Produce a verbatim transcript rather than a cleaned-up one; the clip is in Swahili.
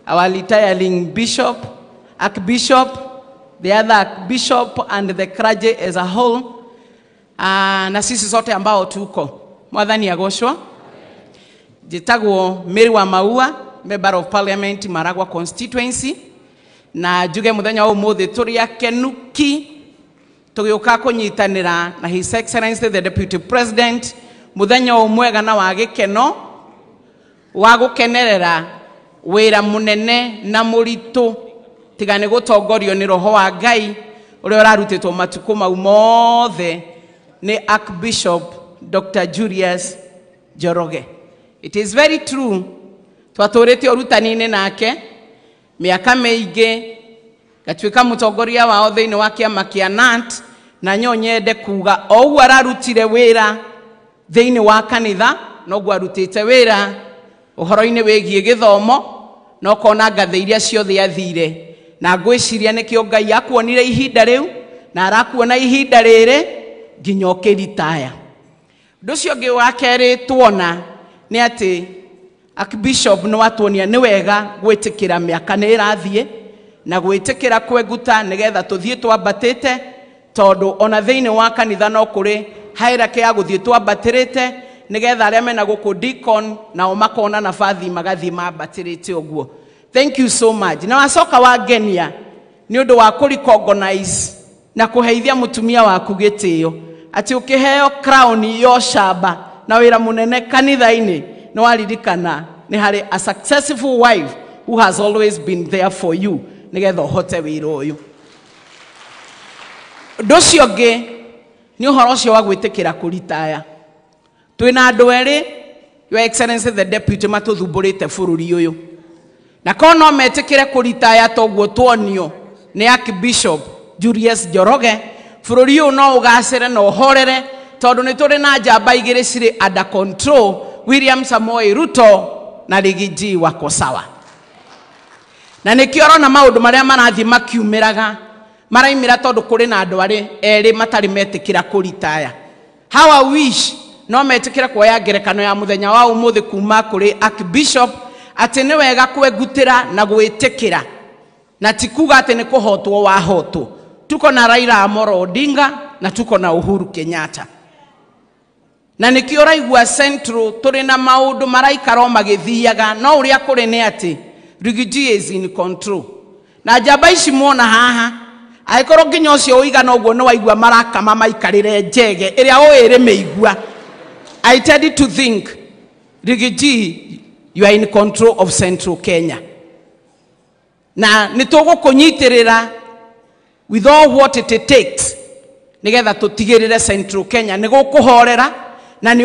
our retiring bishop, archbishop, the other archbishop, and the clergy as a whole. Uh, na sisi sote ambao tuko. Mwathani agoshwa. Jitagwo Mary wa Maua, Member of Parliament, Maragwa constituency. Na juge muthenya umuthi turi akenuki tugiuka kunyitanira na His Excellency the Deputy President muthenya umwega na wa gikeno wa gukenerera wira munene na muritu tigane gutongorio ni roho wa Ngai uria urarutitwo matuku mau mothe ni Archbishop Doctor Julius Njoroge. It is very true twaturite urutani-ini nake miaka meige gatuika mutongoria wao thiini wa kiama kia N A T na nyonyende kuga ou ararutire wira thiini wa kanitha no gwarutite wira uhoro-ini wigie githomo no kona ngathe iria ciothe athire na ngwiciria nikio Ngai akuonire ihinda riu na arakuona ihinda riri nginya ukiritaya. Nducio ngi wa keri tuona ni ati Archbishop no atuonia ni wega gwitikira miaka ni irathie na gwitikira kweguta nigetha tuthie twambatite tondu ona thiini wa kanitha no kuri hierarchy ya guthie twambatirite nigetha aria mena guku deacon na umakona nafathi magathi mambatirite uguo. Thank you so much. Na wacoka wa genia ni undu wa kurecognize na kuheithia mutumia waku gitio ati ukiheo crown yo shaba na wira munene kanitha-ini no waririkana ni hari a successful wife who has always been there for you nigetha hote wira uyu. Nducio ngi ni uhoro ucio wa gwitikira kuritaya. Twina andu eri Your Excellency the Deputy matuthumburite bururi uyu na kono metikire kuritaya toguo tuonio ni Archbishop Julius Njoroge bururi uyu no ugacire no horere tondu ni turi na njamba igiri ciri under control, William Samoei Ruto na Rigiji wako sawa. Na nikio na maundu maria marathi makiumiraga maraimira tondu kuri na andu ari eri matari metikira kuritaya. How I wish no metikira kuoya ngerekano ya muthenya wa umuthi kuma kuri Archbishop ati ni wega kwegutira na gwitikira na tikuga ati ni kuhotwo wa hoto. Tuko na Raila Amolo Odinga na tuko na Uhuru Kenyatta. Na nikio raigua central turi na maundu maraikaro magithiaga no uria kuri ni ati Rigiji is in control. Na njamba ici muona haha aikoro nginya ucio uigana uguo no waigua marakama maikarire njege iria uiri meigua. I tend to think Rigiji, you are in control of Central Kenya. Na nitugukunyitirira with all what it takes nigetha tutigirire Central Kenya nigukuhorera